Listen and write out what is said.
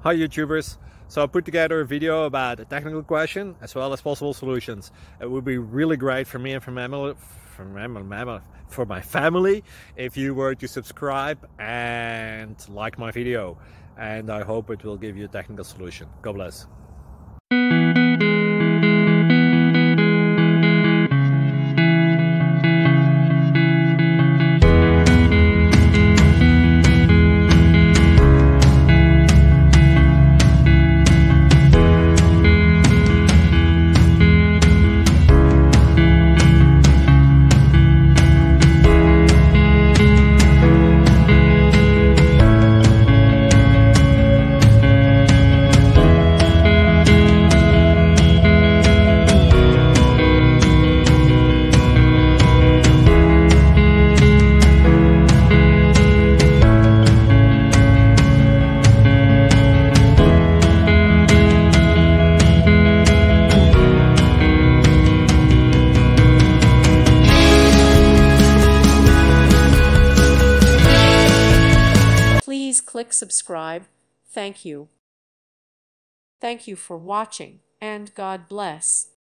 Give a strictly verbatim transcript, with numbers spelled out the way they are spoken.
Hi YouTubers! So I put together a video about a technical question as well as possible solutions. It would be really great for me and for, mammal, for, mammal, mammal, for my family if you were to subscribe and like my video. And I hope it will give you a technical solution. God bless. Please click subscribe. Thank you. Thank you for watching, and God bless.